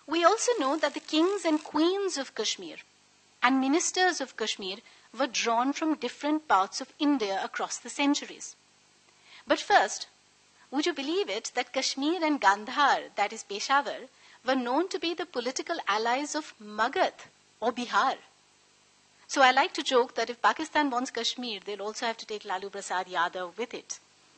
We also know that the kings and queens of Kashmir and ministers of Kashmir were drawn from different parts of India across the centuries. But first, would you believe it that Kashmir and Gandhar, that is Peshawar, were known to be the political allies of Magadh or Bihar? So I like to joke that if Pakistan wants Kashmir, they'll also have to take Lalu Prasad Yadav with it.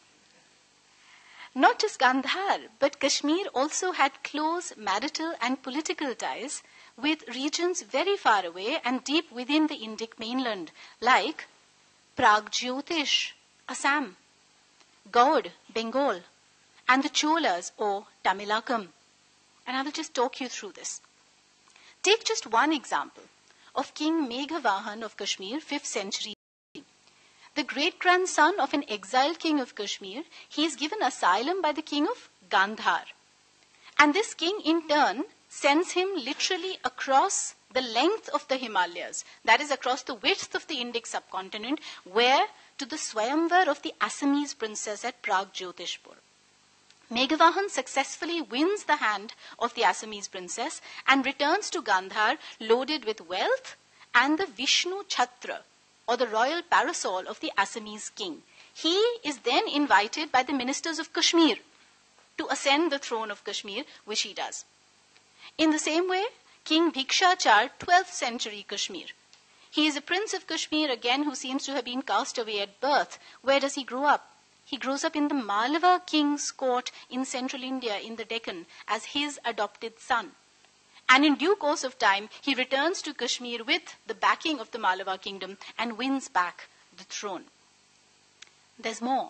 Not just Gandhar, but Kashmir also had close marital and political ties with regions very far away and deep within the Indic mainland, like Pragjyotish, Assam, Gaud, Bengal, and the Cholas or Tamilakam. And I will just talk you through this. Take just one example of King Meghavāhan of Kashmir, 5th century. The great-grandson of an exiled king of Kashmir, he is given asylum by the king of Gandhar. And this king, in turn, sends him literally across the length of the Himalayas, that is, across the width of the Indic subcontinent, where? To the Swayamvar of the Assamese princess at Pragjyotishpur. Meghavāhan successfully wins the hand of the Assamese princess and returns to Gandhar loaded with wealth and the Vishnu Chhatra, or the royal parasol of the Assamese king. He is then invited by the ministers of Kashmir to ascend the throne of Kashmir, which he does. In the same way, King Bhikshachar, 12th century Kashmir. He is a prince of Kashmir again who seems to have been cast away at birth. Where does he grow up? He grows up in the Malwa king's court in central India in the Deccan as his adopted son. And in due course of time, he returns to Kashmir with the backing of the Malwa kingdom and wins back the throne. There's more.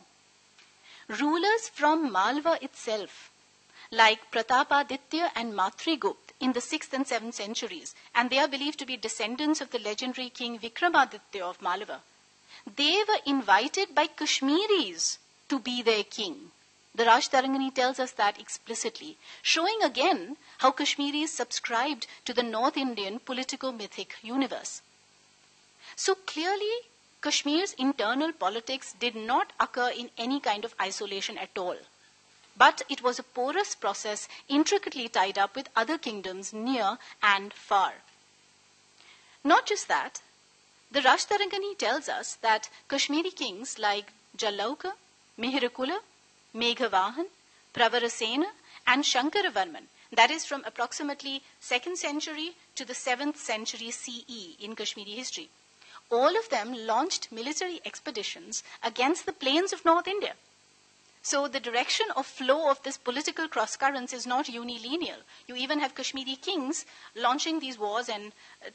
Rulers from Malwa itself, like Pratapaditya and Matrigupt in the 6th and 7th centuries, and they are believed to be descendants of the legendary king Vikramaditya of Malwa, they were invited by Kashmiris to be their king. The Rajtarangani tells us that explicitly, showing again how Kashmiris subscribed to the North Indian politico-mythic universe. So clearly, Kashmir's internal politics did not occur in any kind of isolation at all. But it was a porous process intricately tied up with other kingdoms near and far. Not just that, the Rajtarangani tells us that Kashmiri kings like Jalauka, Mihirakula, Meghavāhan, Pravarasena, and Shankaravarman, that is from approximately 2nd century to the 7th century CE in Kashmiri history, all of them launched military expeditions against the plains of North India. So the direction of flow of this political cross-currents is not unilinear. You even have Kashmiri kings launching these wars and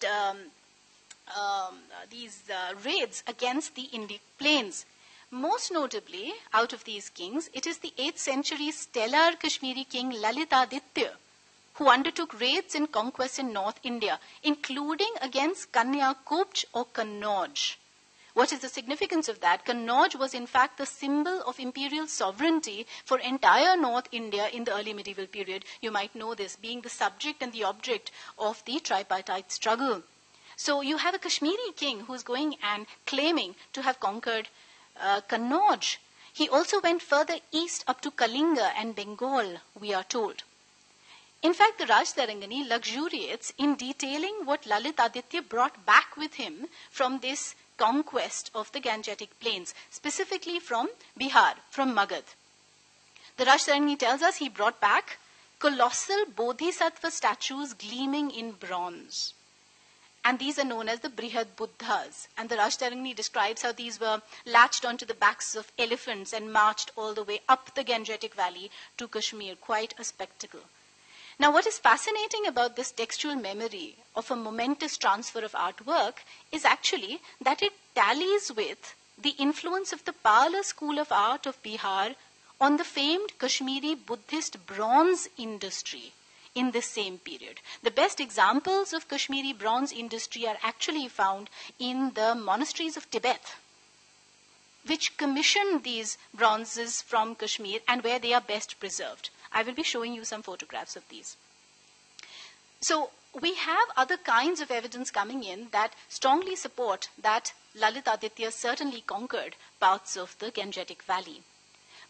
these raids against the Indic plains. Most notably, out of these kings, it is the 8th century stellar Kashmiri king Lalitaditya who undertook raids and conquests in North India, including against Kanyakubj or Kannauj. What is the significance of that? Kannauj was in fact the symbol of imperial sovereignty for entire North India in the early medieval period. You might know this, being the subject and the object of the tripartite struggle. So you have a Kashmiri king who's going and claiming to have conquered Kannauj. He also went further east up to Kalinga and Bengal, we are told. In fact, the Rajtarangani luxuriates in detailing what Lalitaditya brought back with him from this conquest of the Gangetic plains, specifically from Bihar, from Magadh. The Rajtarangani tells us he brought back colossal bodhisattva statues gleaming in bronze. And these are known as the Brihad Buddhas. And the Rajtarangani describes how these were latched onto the backs of elephants and marched all the way up the Gangetic Valley to Kashmir. Quite a spectacle. Now, what is fascinating about this textual memory of a momentous transfer of artwork is actually that it tallies with the influence of the Pala school of art of Bihar on the famed Kashmiri Buddhist bronze industry in this same period. The best examples of Kashmiri bronze industry are actually found in the monasteries of Tibet, which commissioned these bronzes from Kashmir and where they are best preserved. I will be showing you some photographs of these. So we have other kinds of evidence coming in that strongly support that Lalitaditya certainly conquered parts of the Gangetic Valley.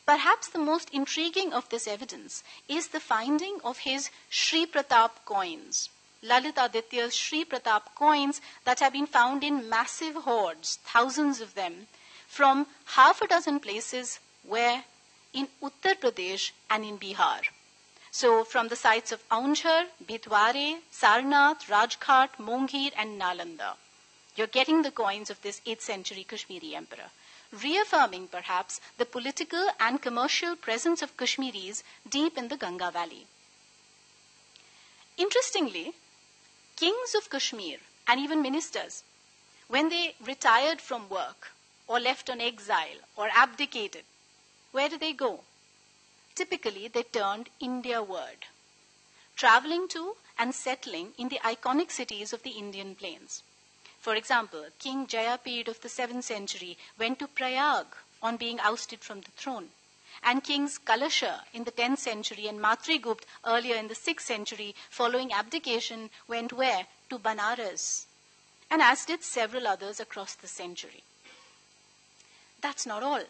Perhaps the most intriguing of this evidence is the finding of his Sri Pratap coins, Lalitaditya's Sri Pratap coins that have been found in massive hoards, thousands of them, from half a dozen places where in Uttar Pradesh and in Bihar. So from the sites of Aunjhar, Bhitware, Sarnath, Rajghat, Mongir and Nalanda. You're getting the coins of this 8th century Kashmiri emperor, reaffirming perhaps the political and commercial presence of Kashmiris deep in the Ganga Valley. Interestingly, kings of Kashmir and even ministers, when they retired from work or left on exile or abdicated, where did they go? Typically, they turned Indiaward, traveling to and settling in the iconic cities of the Indian plains. For example, King Jayapid of the 7th century went to Prayag on being ousted from the throne. And Kings Kalasha in the 10th century and Matrigupt earlier in the 6th century, following abdication, went where? To Banaras. And as did several others across the century. That's not all.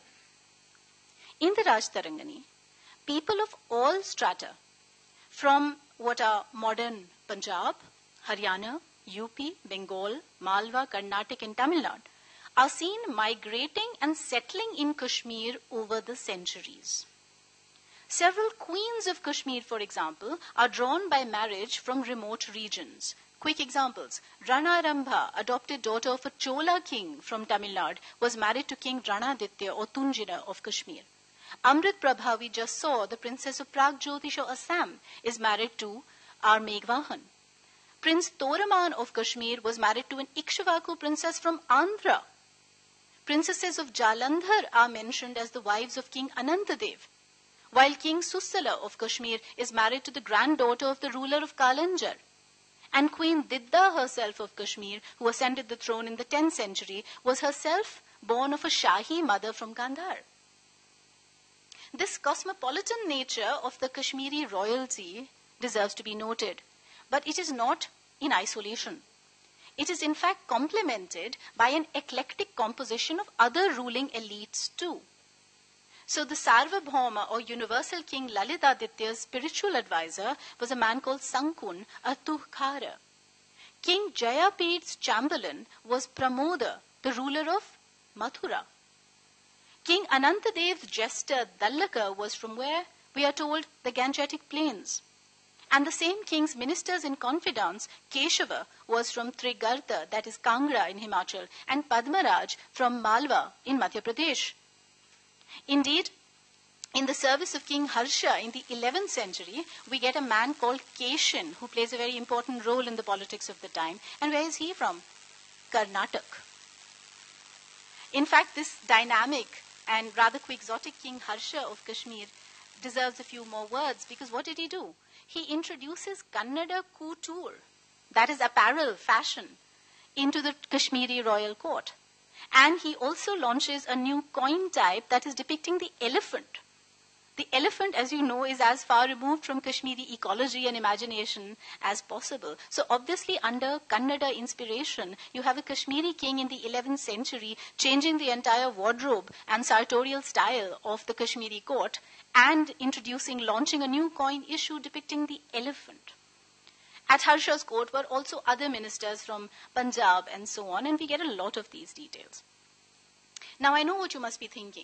In the Rajtarangani, people of all strata, from what are modern Punjab, Haryana, UP, Bengal, Malwa, Karnataka and Tamil Nadu, are seen migrating and settling in Kashmir over the centuries. Several queens of Kashmir, for example, are drawn by marriage from remote regions. Quick examples. Rana Rambha, adopted daughter of a Chola king from Tamil Nadu, was married to King Ranaditya or Tunjina of Kashmir. Amrit Prabha, we just saw, the princess of Pragjyotish of Assam, is married to our Meghvahan. Prince Toraman of Kashmir was married to an Ikshvaku princess from Andhra. Princesses of Jalandhar are mentioned as the wives of King Anantadev, while King Sussala of Kashmir is married to the granddaughter of the ruler of Kalanjar. And Queen Didda herself of Kashmir, who ascended the throne in the 10th century, was herself born of a Shahi mother from Gandhar. This cosmopolitan nature of the Kashmiri royalty deserves to be noted, but it is not in isolation. It is in fact complemented by an eclectic composition of other ruling elites too. So the Sarvabhauma or universal king Lalitaditya's spiritual advisor was a man called Sankun, a Tuhkara. King Jayapid's chamberlain was Pramoda, the ruler of Mathura. King Anantadev's jester Dallaka was from where? We are told the Gangetic Plains. And the same king's ministers in confidence, Keshava, was from Trigarta, that is Kangra in Himachal, and Padmaraj from Malwa in Madhya Pradesh. Indeed, in the service of King Harsha in the 11th century, we get a man called Keshan, who plays a very important role in the politics of the time. And where is he from? Karnataka. In fact, this dynamic and rather quixotic King Harsha of Kashmir deserves a few more words, because what did he do? He introduces Kannada couture, that is apparel, fashion, into the Kashmiri royal court. And he also launches a new coin type that is depicting the elephant. The elephant, as you know, is as far removed from Kashmiri ecology and imagination as possible. So obviously under Kannada inspiration, you have a Kashmiri king in the 11th century changing the entire wardrobe and sartorial style of the Kashmiri court and launching a new coin issue depicting the elephant. At Harsha's court were also other ministers from Punjab and so on, and we get a lot of these details. Now I know what you must be thinking.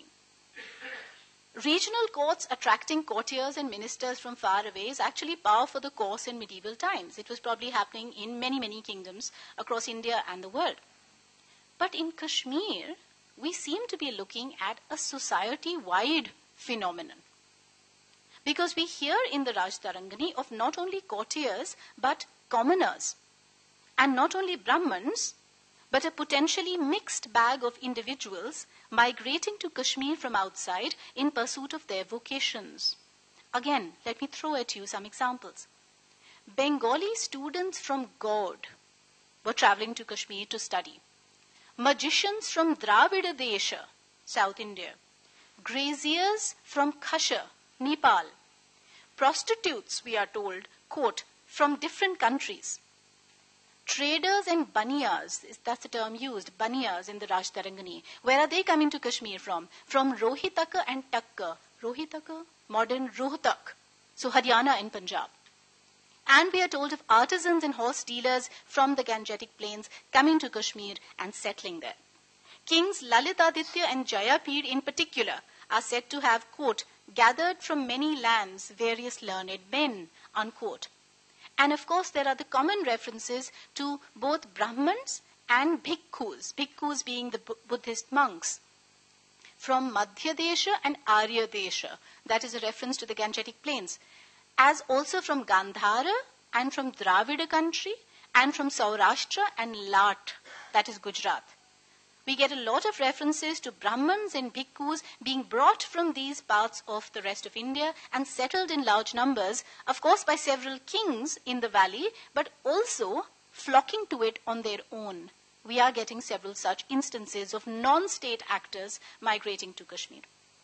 Regional courts attracting courtiers and ministers from far away is actually par for the course in medieval times. It was probably happening in many, many kingdoms across India and the world. But in Kashmir, we seem to be looking at a society-wide phenomenon. Because we hear in the Rajtarangani of not only courtiers, but commoners. And not only Brahmins, but a potentially mixed bag of individuals migrating to Kashmir from outside in pursuit of their vocations. Again, let me throw at you some examples. Bengali students from Gaud were traveling to Kashmir to study. Magicians from Dravida Desha, South India. Graziers from Khasha, Nepal. Prostitutes, we are told, quote, from different countries. Traders and baniyas, that's the term used, baniyas in the Rajtarangani. Where are they coming to Kashmir from? From Rohitaka and Takka, Rohitaka, modern Rohtak, so Haryana and Punjab. And we are told of artisans and horse dealers from the Gangetic plains coming to Kashmir and settling there. Kings Lalitaditya and Jayapir in particular are said to have, quote, gathered from many lands various learned men, unquote. And of course, there are the common references to both Brahmins and bhikkhus, bhikkhus being the Buddhist monks, from Madhya Desha and Arya Desha, that is a reference to the Gangetic plains, as also from Gandhara and from Dravida country and from Saurashtra and Lat, that is Gujarat. We get a lot of references to Brahmins and bhikkhus being brought from these parts of the rest of India and settled in large numbers, of course by several kings in the valley, but also flocking to it on their own. We are getting several such instances of non-state actors migrating to Kashmir.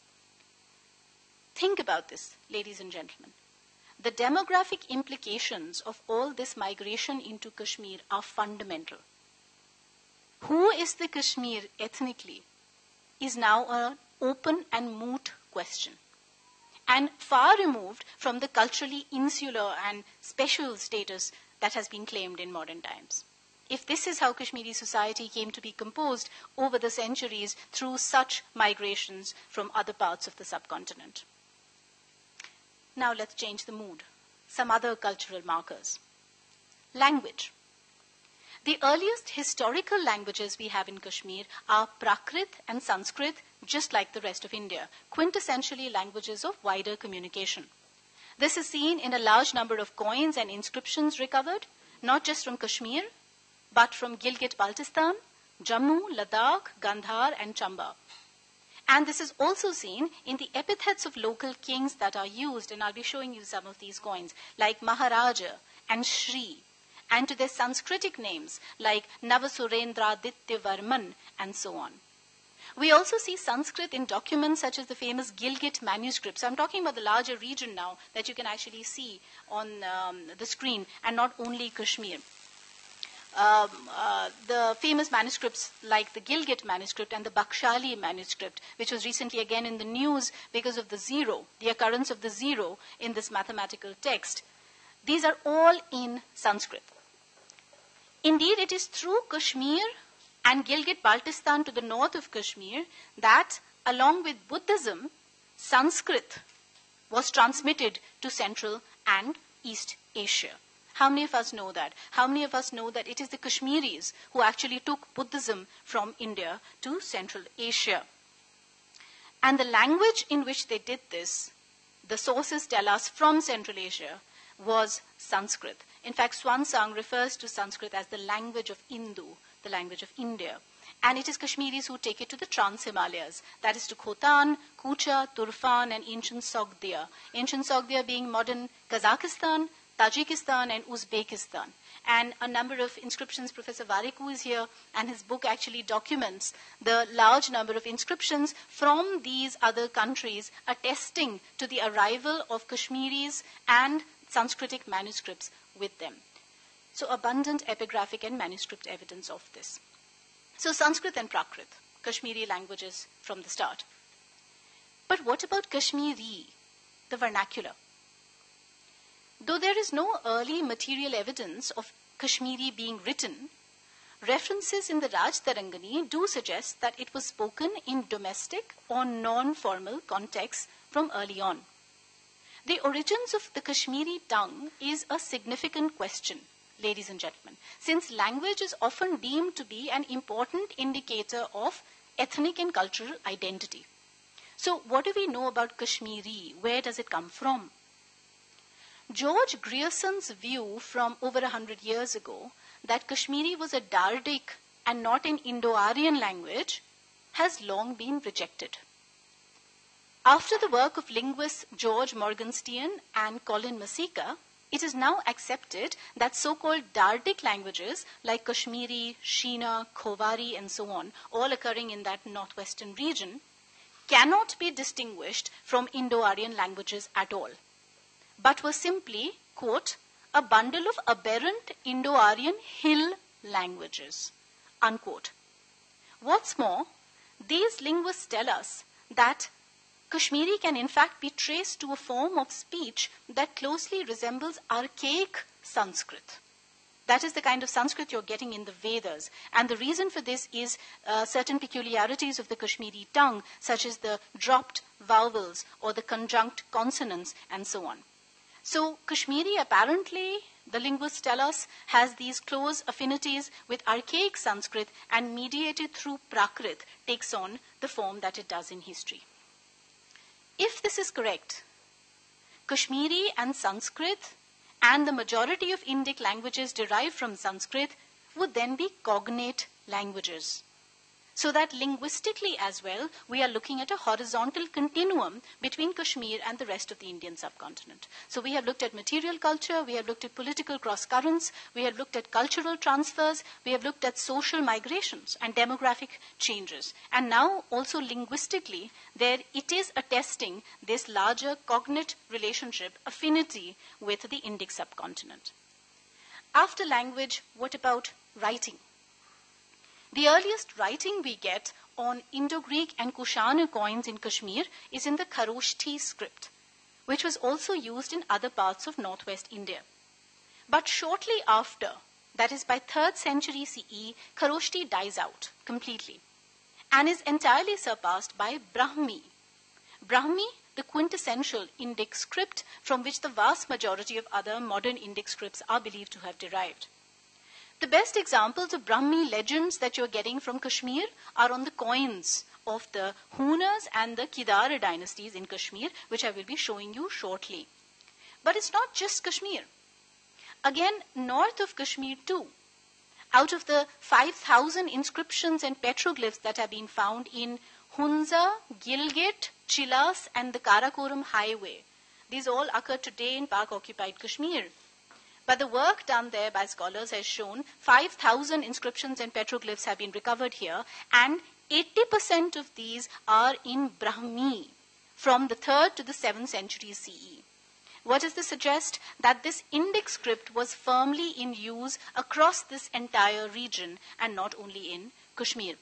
Think about this, ladies and gentlemen. The demographic implications of all this migration into Kashmir are fundamental. Who is the Kashmir ethnically is now an open and moot question, and far removed from the culturally insular and special status that has been claimed in modern times. If this is how Kashmiri society came to be composed over the centuries through such migrations from other parts of the subcontinent. Now let's change the mood. Some other cultural markers. Language. The earliest historical languages we have in Kashmir are Prakrit and Sanskrit, just like the rest of India, quintessentially languages of wider communication. This is seen in a large number of coins and inscriptions recovered, not just from Kashmir, but from Gilgit-Baltistan, Jammu, Ladakh, Gandhar, and Chamba. And this is also seen in the epithets of local kings that are used, and I'll be showing you some of these coins, like Maharaja and Shri, and to their Sanskritic names like Navasurendra Ditya Varman, and so on. We also see Sanskrit in documents such as the famous Gilgit manuscripts. So I'm talking about the larger region now that you can actually see on the screen, and not only Kashmir. The famous manuscripts like the Gilgit manuscript and the Bakshali manuscript, which was recently again in the news because of the zero, the occurrence of the zero in this mathematical text. These are all in Sanskrit. Indeed, it is through Kashmir and Gilgit-Baltistan to the north of Kashmir that, along with Buddhism, Sanskrit was transmitted to Central and East Asia. How many of us know that? How many of us know that it is the Kashmiris who actually took Buddhism from India to Central Asia? And the language in which they did this, the sources tell us from Central Asia, was Sanskrit. In fact, Swansang refers to Sanskrit as the language of Indu, the language of India. And it is Kashmiris who take it to the Trans-Himalayas, that is to Khotan, Kucha, Turfan, and ancient Sogdia. Ancient Sogdia being modern Kazakhstan, Tajikistan, and Uzbekistan. And a number of inscriptions, Professor Variku is here, and his book actually documents the large number of inscriptions from these other countries attesting to the arrival of Kashmiris and Sanskritic manuscripts with them. So abundant epigraphic and manuscript evidence of this. So Sanskrit and Prakrit, Kashmiri languages from the start. But what about Kashmiri, the vernacular? Though there is no early material evidence of Kashmiri being written, references in the Raj Tarangani do suggest that it was spoken in domestic or non-formal contexts from early on. The origins of the Kashmiri tongue is a significant question, ladies and gentlemen, since language is often deemed to be an important indicator of ethnic and cultural identity. So what do we know about Kashmiri? Where does it come from? George Grierson's view from over 100 years ago that Kashmiri was a Dardic and not an Indo-Aryan language has long been rejected. After the work of linguists George Morgenstern and Colin Masika, it is now accepted that so-called Dardic languages like Kashmiri, Shina, Khovari, and so on, all occurring in that northwestern region, cannot be distinguished from Indo-Aryan languages at all, but were simply, quote, a bundle of aberrant Indo-Aryan hill languages, unquote. What's more, these linguists tell us that Kashmiri can in fact be traced to a form of speech that closely resembles archaic Sanskrit. That is the kind of Sanskrit you're getting in the Vedas. And the reason for this is certain peculiarities of the Kashmiri tongue, such as the dropped vowels or the conjunct consonants and so on. So Kashmiri apparently, the linguists tell us, has these close affinities with archaic Sanskrit and mediated through Prakrit takes on the form that it does in history. If this is correct, Kashmiri and Sanskrit and the majority of Indic languages derived from Sanskrit would then be cognate languages. So that linguistically as well, we are looking at a horizontal continuum between Kashmir and the rest of the Indian subcontinent. So we have looked at material culture, we have looked at political cross-currents, we have looked at cultural transfers, we have looked at social migrations and demographic changes. And now also linguistically, there it is attesting this larger cognate relationship, affinity with the Indic subcontinent. After language, what about writing? The earliest writing we get on Indo-Greek and Kushana coins in Kashmir is in the Kharoshthi script, which was also used in other parts of northwest India. But shortly after, that is by 3rd century CE, Kharoshthi dies out completely and is entirely surpassed by Brahmi. Brahmi, the quintessential Indic script from which the vast majority of other modern Indic scripts are believed to have derived. The best examples of Brahmi legends that you're getting from Kashmir are on the coins of the Hunas and the Kidara dynasties in Kashmir, which I will be showing you shortly. But it's not just Kashmir. Again, north of Kashmir too, out of the 5,000 inscriptions and petroglyphs that have been found in Hunza, Gilgit, Chilas, and the Karakoram highway, these all occur today in Pak-occupied Kashmir. But the work done there by scholars has shown 5,000 inscriptions and petroglyphs have been recovered here, and 80% of these are in Brahmi, from the 3rd to the 7th century CE. What does this suggest? That this Indic script was firmly in use across this entire region and not only in Kashmir.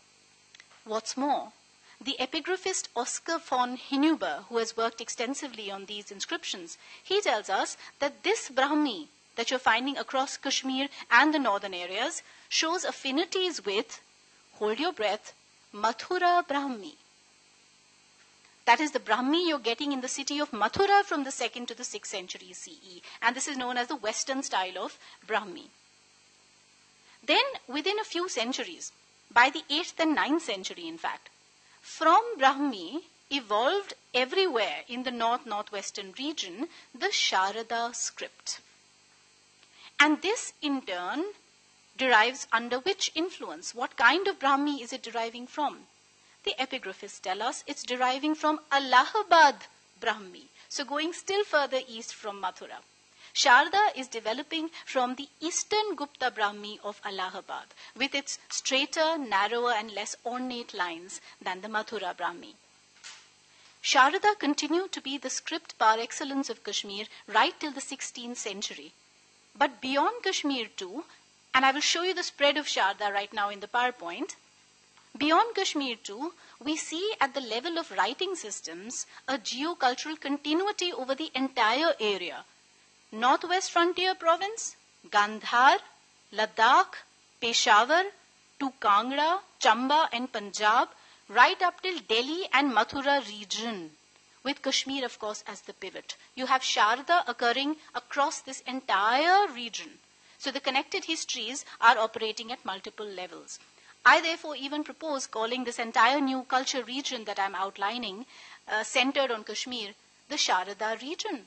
What's more, the epigraphist Oscar von Hinuber, who has worked extensively on these inscriptions, he tells us that this Brahmi that you're finding across Kashmir and the northern areas shows affinities with, hold your breath, Mathura Brahmi. That is the Brahmi you're getting in the city of Mathura from the 2nd to the 6th century CE. And this is known as the Western style of Brahmi. Then, within a few centuries, by the 8th and 9th century in fact, from Brahmi evolved everywhere in the northwestern region the Sharada script. And this in turn derives under which influence? What kind of Brahmi is it deriving from? The epigraphists tell us it's deriving from Allahabad Brahmi. So going still further east from Mathura. Sharda is developing from the eastern Gupta Brahmi of Allahabad, with its straighter, narrower and less ornate lines than the Mathura Brahmi. Sharda continued to be the script par excellence of Kashmir right till the 16th century. But beyond Kashmir too, and I will show you the spread of Sharda right now in the PowerPoint, beyond Kashmir too, we see at the level of writing systems a geocultural continuity over the entire area. Northwest Frontier Province, Gandhar, Ladakh, Peshawar, to Kangra, Chamba and Punjab, right up till Delhi and Mathura region, with Kashmir, of course, as the pivot. You have Sharda occurring across this entire region. So the connected histories are operating at multiple levels. I therefore even propose calling this entire new culture region that I'm outlining, centered on Kashmir, the Sharada region.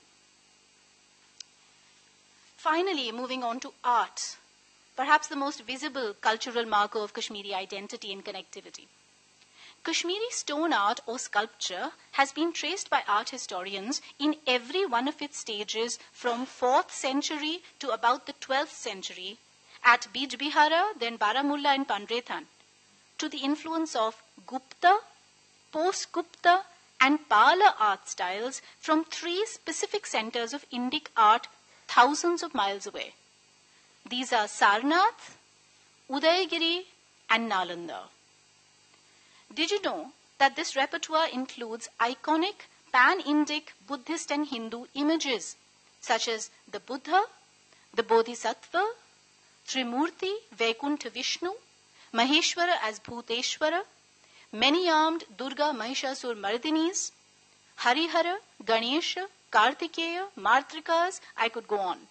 Finally, moving on to art, perhaps the most visible cultural marker of Kashmiri identity and connectivity. Kashmiri stone art or sculpture has been traced by art historians in every one of its stages from 4th century to about the 12th century at Bijbihara, then Baramulla and Pandrethan, to the influence of Gupta, post-Gupta and Pala art styles from 3 specific centers of Indic art thousands of miles away. These are Sarnath, Udaygiri and Nalanda. Did you know that this repertoire includes iconic pan-Indic Buddhist and Hindu images, such as the Buddha, the Bodhisattva, Trimurti, Vaikuntha Vishnu, Maheshwara as Bhuteshwara, many-armed Durga Mahishasur Mardinis, Harihara, Ganesha, Kartikeya, Martrikas, I could go on.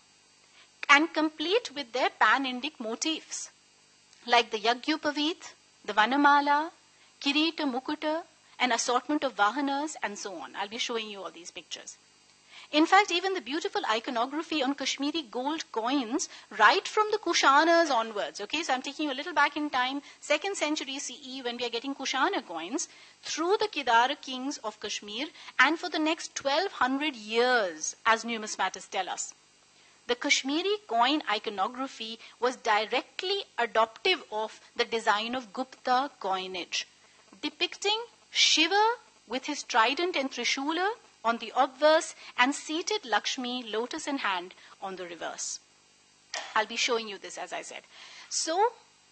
And complete with their pan-Indic motifs, like the Yagyupavit, the Vanamala, Kirita Mukuta, an assortment of Vahanas, and so on. I'll be showing you all these pictures. In fact, even the beautiful iconography on Kashmiri gold coins, right from the Kushanas onwards, okay, so I'm taking you a little back in time, 2nd century CE, when we are getting Kushana coins, through the Kidara kings of Kashmir, and for the next 1200 years, as numismatists tell us. The Kashmiri coin iconography was directly adoptive of the design of Gupta coinage, depicting Shiva with his trident and Trishula on the obverse and seated Lakshmi, lotus in hand, on the reverse. I'll be showing you this, as I said. So,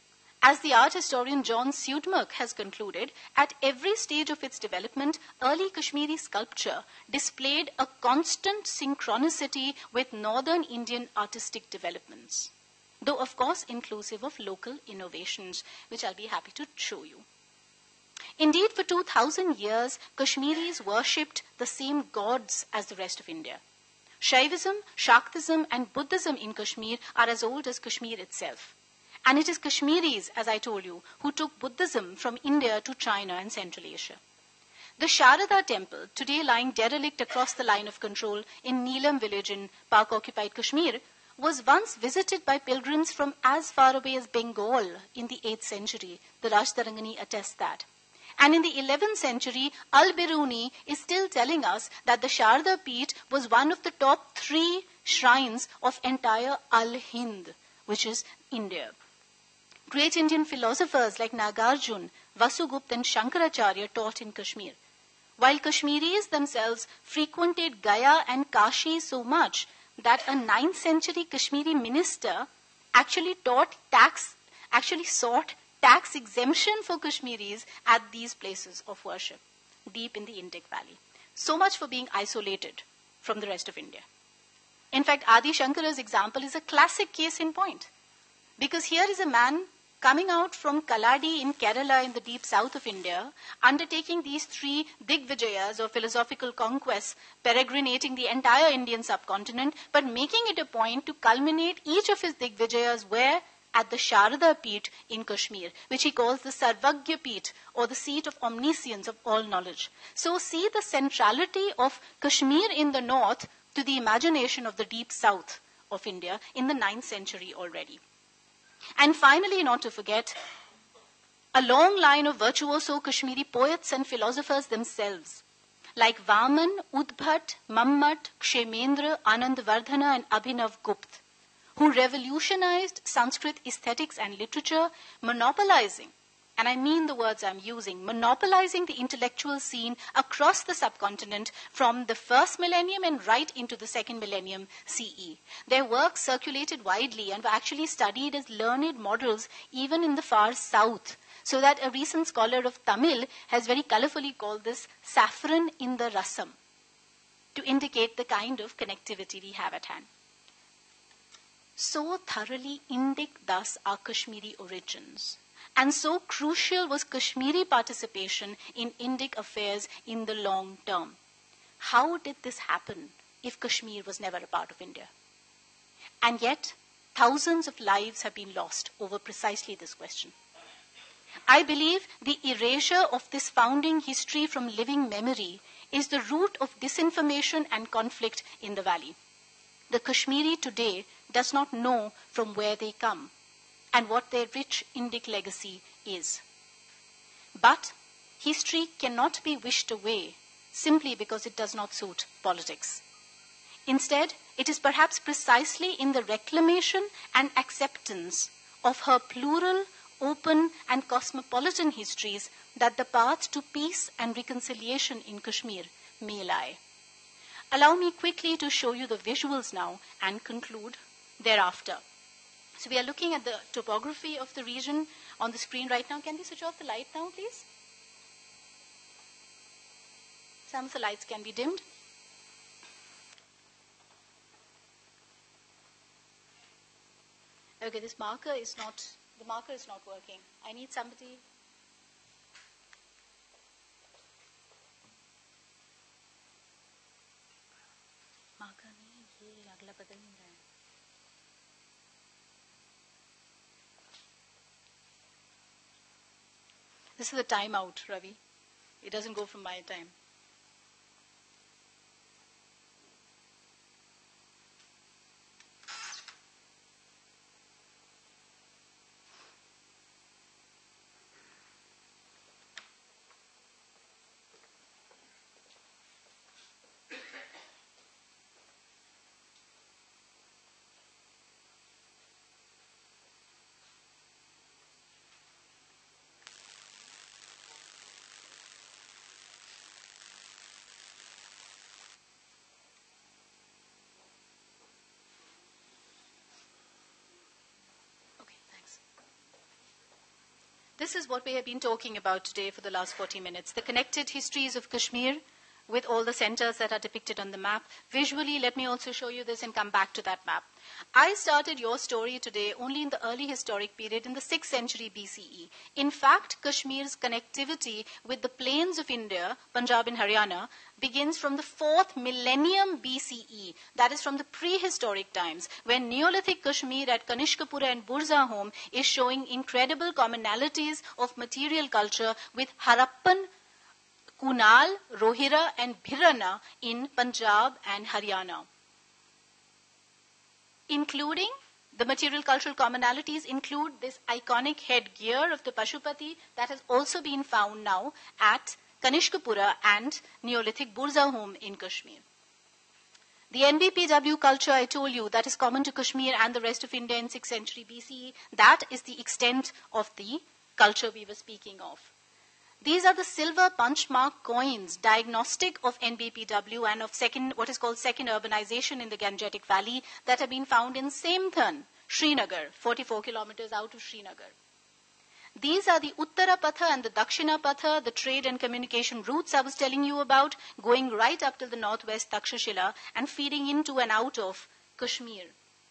as the art historian John Sudmark has concluded, at every stage of its development, early Kashmiri sculpture displayed a constant synchronicity with northern Indian artistic developments, though of course inclusive of local innovations, which I'll be happy to show you. Indeed, for 2000 years, Kashmiris worshipped the same gods as the rest of India. Shaivism, Shaktism, and Buddhism in Kashmir are as old as Kashmir itself. And it is Kashmiris, as I told you, who took Buddhism from India to China and Central Asia. The Sharada temple, today lying derelict across the line of control in Neelam village in Pak-occupied Kashmir, was once visited by pilgrims from as far away as Bengal in the 8th century. The Rajtarangani attests that. And in the 11th century, Al-Biruni is still telling us that the Sharda Peeth was one of the top 3 shrines of entire Al-Hind, which is India. Great Indian philosophers like Nagarjuna, Vasugupta and Shankaracharya taught in Kashmir. While Kashmiris themselves frequented Gaya and Kashi so much that a 9th century Kashmiri minister actually sought tax exemption for Kashmiris at these places of worship, deep in the Indic Valley. So much for being isolated from the rest of India. In fact, Adi Shankara's example is a classic case in point. Because here is a man coming out from Kaladi in Kerala in the deep south of India, undertaking these 3 Digvijayas or philosophical conquests, peregrinating the entire Indian subcontinent, but making it a point to culminate each of his Digvijayas where? At the Sharada Peeth in Kashmir, which he calls the Sarvagya Peeth, or the seat of omniscience of all knowledge. So see the centrality of Kashmir in the north to the imagination of the deep south of India in the 9th century already. And finally, not to forget, a long line of virtuoso Kashmiri poets and philosophers themselves, like Vaman, Udbhat, Mammat, Kshemendra, Anandvardhana and Abhinav Gupta, who revolutionized Sanskrit aesthetics and literature, monopolizing, and I mean the words I'm using, monopolizing the intellectual scene across the subcontinent from the 1st millennium and right into the 2nd millennium CE. Their works circulated widely and were actually studied as learned models even in the far south, so that a recent scholar of Tamil has very colorfully called this saffron in the rasam, to indicate the kind of connectivity we have at hand. So thoroughly Indic thus are Kashmiri origins, and so crucial was Kashmiri participation in Indic affairs in the long term. How did this happen if Kashmir was never a part of India? And yet, thousands of lives have been lost over precisely this question. I believe the erasure of this founding history from living memory is the root of disinformation and conflict in the valley. The Kashmiri today does not know from where they come and what their rich Indic legacy is. But history cannot be wished away simply because it does not suit politics. Instead, it is perhaps precisely in the reclamation and acceptance of her plural, open and cosmopolitan histories that the path to peace and reconciliation in Kashmir may lie. Allow me quickly to show you the visuals now and conclude thereafter. So we are looking at the topography of the region on the screen right now. Can we switch off the light now, please? Some of the lights can be dimmed. Okay, the marker is not working. I need somebody. Marker nahi, ye agla badal nahi raha hai. This is the timeout, Ravi. It doesn't go from my time. This is what we have been talking about today for the last 40 minutes. The connected histories of Kashmir with all the centers that are depicted on the map. Visually, let me also show you this and come back to that map. I started your story today only in the early historic period in the 6th century BCE. In fact, Kashmir's connectivity with the plains of India, Punjab and Haryana, begins from the 4th millennium BCE, that is from the prehistoric times, when Neolithic Kashmir at Kanishkapura and Burzahom is showing incredible commonalities of material culture with Harappan, Kunal, Rohira and Bhirana in Punjab and Haryana. Including the material cultural commonalities include this iconic headgear of the Pashupati that has also been found now at Kanishkapura and Neolithic Burzahom in Kashmir. The NBPW culture, I told you, that is common to Kashmir and the rest of India in 6th century BCE, that is the extent of the culture we were speaking of. These are the silver punch mark coins, diagnostic of NBPW and of what is called second urbanization in the Gangetic Valley, that have been found in Samethan, Srinagar, 44 kilometers out of Srinagar. These are the Uttara Patha and the Dakshina Patha, the trade and communication routes I was telling you about, going right up to the northwest Takshashila and feeding into and out of Kashmir.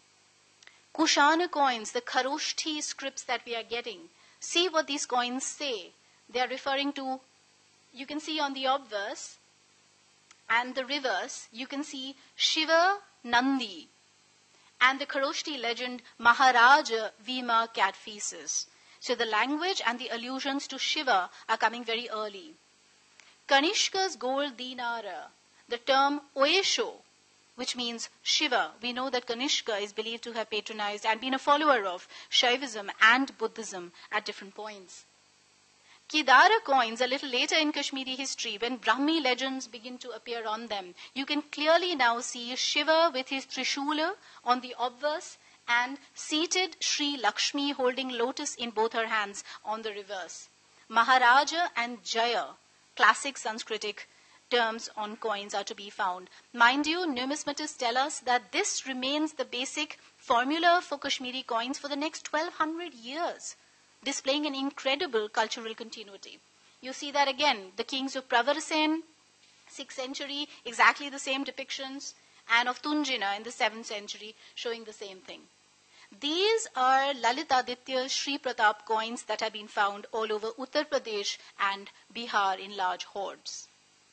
Kushana coins, the Kharoshthi scripts that we are getting. See what these coins say. They are referring to, you can see on the obverse and the reverse, you can see Shiva Nandi and the Kharoshthi legend Maharaja Vima cat feces. So the language and the allusions to Shiva are coming very early. Kanishka's gold dinara, the term Oesho, which means Shiva. We know that Kanishka is believed to have patronized and been a follower of Shaivism and Buddhism at different points. Kidara coins, a little later in Kashmiri history, when Brahmi legends begin to appear on them, you can clearly now see Shiva with his Trishula on the obverse and seated Sri Lakshmi holding lotus in both her hands on the reverse. Maharaja and Jaya, classic Sanskritic terms on coins, are to be found. Mind you, numismatists tell us that this remains the basic formula for Kashmiri coins for the next 1200 years. Displaying an incredible cultural continuity. You see that again, the kings of Pravarsen, 6th century, exactly the same depictions, and of Tunjina in the 7th century, showing the same thing. These are Lalitaditya Sri Pratap coins that have been found all over Uttar Pradesh and Bihar in large hordes.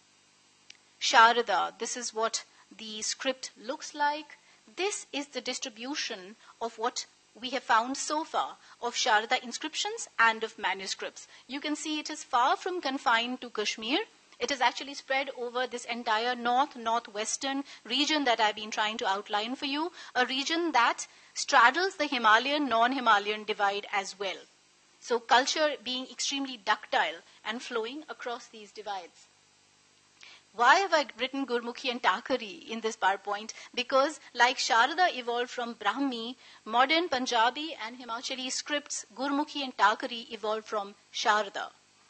Sharada, this is what the script looks like. This is the distribution of what we have found so far of Sharada inscriptions and of manuscripts. You can see it is far from confined to Kashmir. It is actually spread over this entire northwestern region that I've been trying to outline for you, a region that straddles the Himalayan, non-Himalayan divide as well. So culture being extremely ductile and flowing across these divides. Why have I written Gurmukhi and Takari in this PowerPoint? Because like Sharada evolved from Brahmi, modern Punjabi and Himachali scripts, Gurmukhi and Takari evolved from Sharada.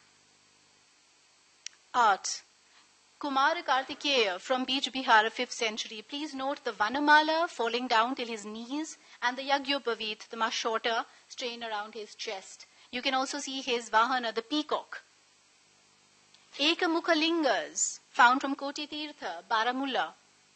Art. Kumara Kartikeya from Bij Bihar, 5th century. Please note the Vanamala falling down till his knees and the Yagyopavit, the Mashota, strain around his chest. You can also see his Vahana, the peacock. Ekamukhalingas found from Koti Tirtha, Baramulla,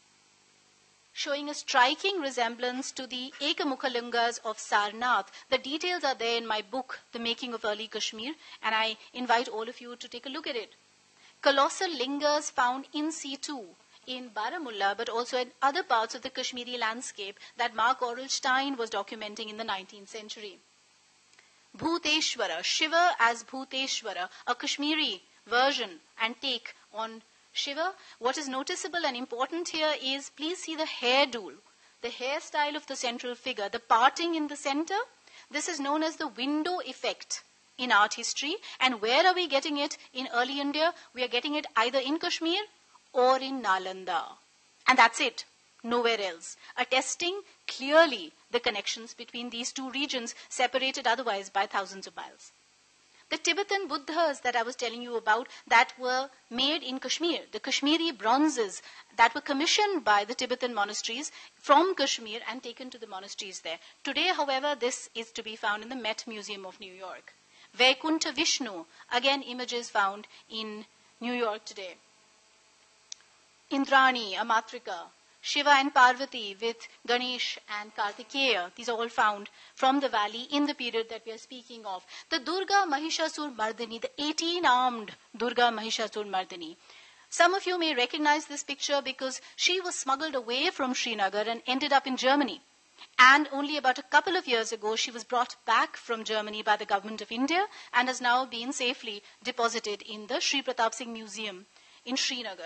showing a striking resemblance to the Ekamukhalingas of Sarnath. The details are there in my book, The Making of Early Kashmir, and I invite all of you to take a look at it. Colossal lingas found in situ in Baramulla, but also in other parts of the Kashmiri landscape that Mark Orelstein was documenting in the 19th century. Bhuteshwara, Shiva as Bhuteshwara, a Kashmiri version and take on Shiva. What is noticeable and important here is, please see the hairdo, the hairstyle of the central figure, the parting in the center. This is known as the window effect in art history. And where are we getting it in early India? We are getting it either in Kashmir or in Nalanda. And that's it, nowhere else. Attesting clearly the connections between these two regions, separated otherwise by thousands of miles. The Tibetan Buddhas that I was telling you about that were made in Kashmir, the Kashmiri bronzes that were commissioned by the Tibetan monasteries from Kashmir and taken to the monasteries there. Today, however, this is to be found in the Met Museum of New York. Vaikuntha Vishnu, again images found in New York today. Indrani, Amatrika, Shiva and Parvati with Ganesh and Kartikeya. These are all found from the valley in the period that we are speaking of. The Durga Mahishasur Mardini, the 18-armed Durga Mahishasur Mardini. Some of you may recognize this picture because she was smuggled away from Srinagar and ended up in Germany. And only about a couple of years ago, she was brought back from Germany by the government of India and has now been safely deposited in the Sri Pratap Singh Museum in Srinagar.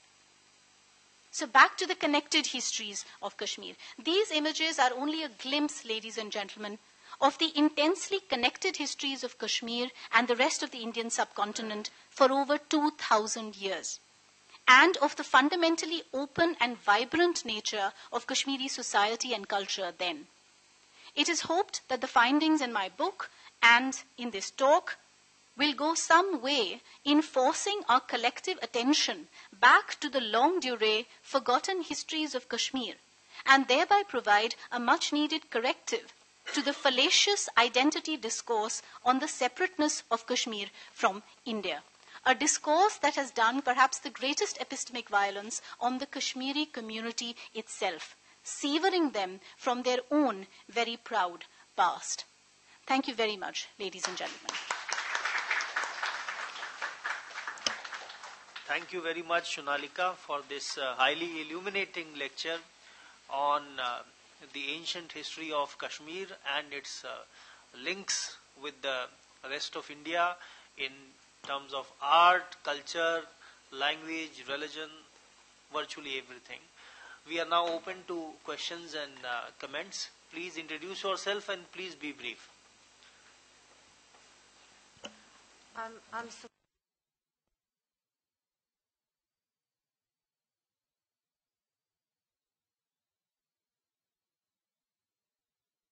So back to the connected histories of Kashmir. These images are only a glimpse, ladies and gentlemen, of the intensely connected histories of Kashmir and the rest of the Indian subcontinent for over 2,000 years, and of the fundamentally open and vibrant nature of Kashmiri society and culture then. It is hoped that the findings in my book and in this talk will go some way in forcing our collective attention back to the longue durée forgotten histories of Kashmir, and thereby provide a much-needed corrective to the fallacious identity discourse on the separateness of Kashmir from India. A discourse that has done perhaps the greatest epistemic violence on the Kashmiri community itself, severing them from their own very proud past. Thank you very much, ladies and gentlemen. Thank you very much, Shonaleeka, for this highly illuminating lecture on the ancient history of Kashmir and its links with the rest of India in terms of art, culture, language, religion, virtually everything. We are now open to questions and comments. Please introduce yourself and please be brief. I'm